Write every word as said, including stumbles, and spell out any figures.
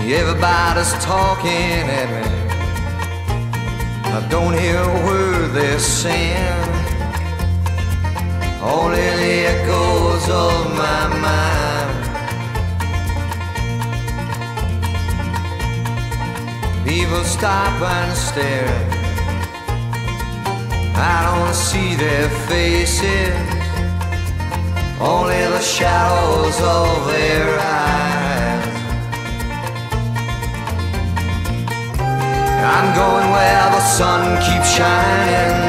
Everybody's talking at me. I don't hear a word they're saying, only the echoes of my mind. People stop and stare. I don't see their faces, only the shadows of their eyes. I'm going where the sun keeps shining,